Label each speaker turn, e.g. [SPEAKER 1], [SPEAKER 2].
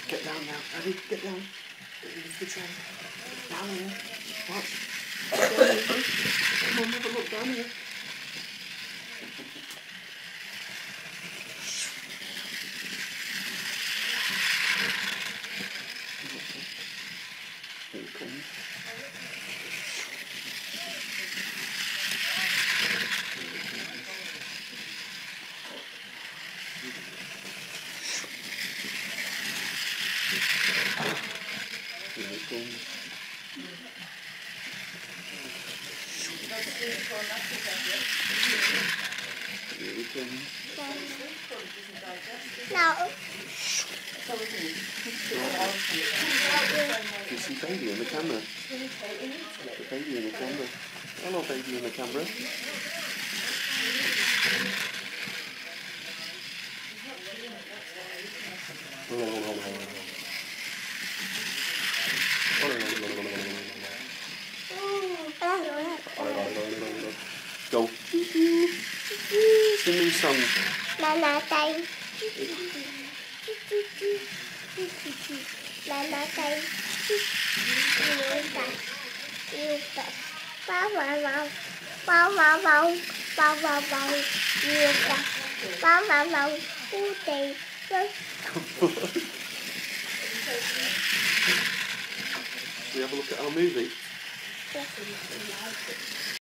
[SPEAKER 1] Get down now. Abby, get down. Lift the tray. Down here. Watch. Down here, folks. Come on, have a look down here. Here it comes. Here it comes. Here it comes.
[SPEAKER 2] No.
[SPEAKER 1] You see baby in the camera. The baby in the camera. Hello, baby in the camera. Go. Sing me a song.
[SPEAKER 2] Nana tay. Nana tay. Yêu cậu. Bao vào vào. Bao vào vào. Bao vào vào. Yêu cậu. Bao vào vào. U tì.
[SPEAKER 1] We have a look at our movie.
[SPEAKER 2] Yes.